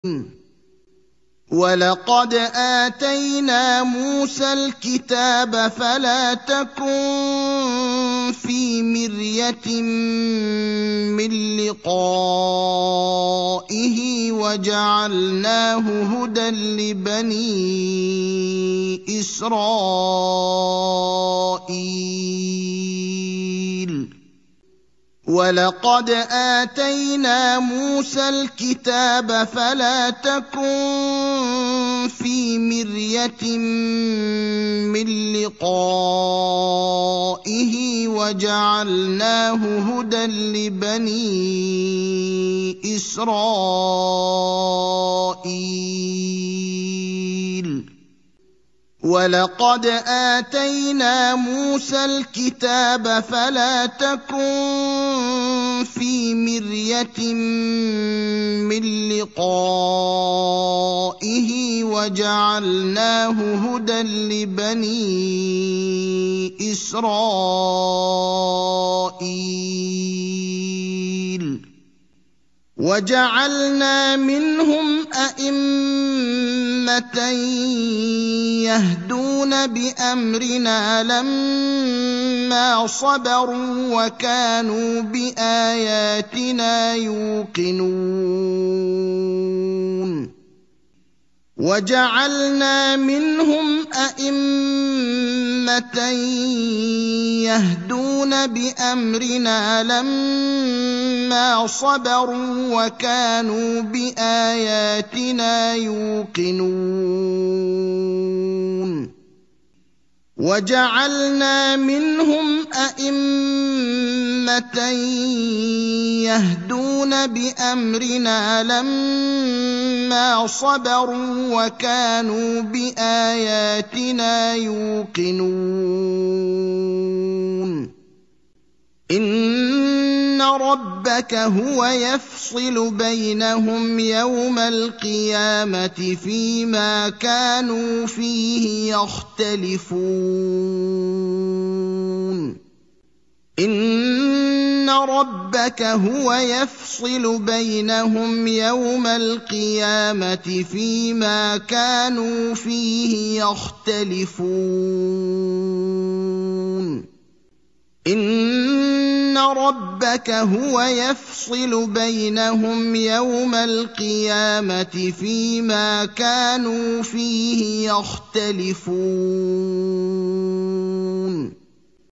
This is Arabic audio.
وَلَقَدْ آتَيْنَا مُوسَى الْكِتَابَ فَلَا تَكُن فِي مِرْيَةٍ مِّن لِّقَائِهِ وَجَعَلْنَاهُ هُدًى لِّبَنِي إِسْرَائِيلَ وَلَقَدْ آتَيْنَا مُوسَى الْكِتَابَ فَلَا تَكُن فِي مِرْيَةٍ مِّن لِّقَائِهِ وَجَعَلْنَاهُ هُدًى لِّبَنِي إِسْرَائِيلَ وَلَقَدْ آتَيْنَا مُوسَى الْكِتَابَ فَلَا تَكُن فِي مِرْيَةٍ مِّن لِّقَائِهِ وَجَعَلْنَاهُ هُدًى لِّبَنِي إِسْرَائِيلَ وَجَعَلْنَا مِنْهُمْ أَئِمَّةً يَهْدُونَ بِأَمْرِنَا لَمَّا صَبَرُوا وَكَانُوا بِآيَاتِنَا يُوقِنُونَ وَجَعَلْنَا مِنْهُمْ أَئِمَّةً يَهْدُونَ بِأَمْرِنَا لَمَّا صَبَرُوا وَكَانُوا بِآيَاتِنَا يُوقِنُونَ وَجَعَلْنَا مِنْهُمْ أَئِمَّةً يَهْدُونَ بِأَمْرِنَا لَمَّا صَبَرُوا وَكَانُوا بِآيَاتِنَا يُوقِنُونَ إِنَّ رَبَّكَ هُوَ يَفْصِلُ بَيْنَهُمْ يَوْمَ الْقِيَامَةِ فِيمَا كَانُوا فِيهِ يَخْتَلِفُونَ إِنَّ رَبَّكَ هُوَ يَفْصِلُ بَيْنَهُمْ يَوْمَ الْقِيَامَةِ فِيمَا كَانُوا فِيهِ يَخْتَلِفُونَ إِنَّ رَبَّكَ هُوَ يَفْصِلُ بَيْنَهُمْ يَوْمَ الْقِيَامَةِ فِيمَا كَانُوا فِيهِ يَخْتَلِفُونَ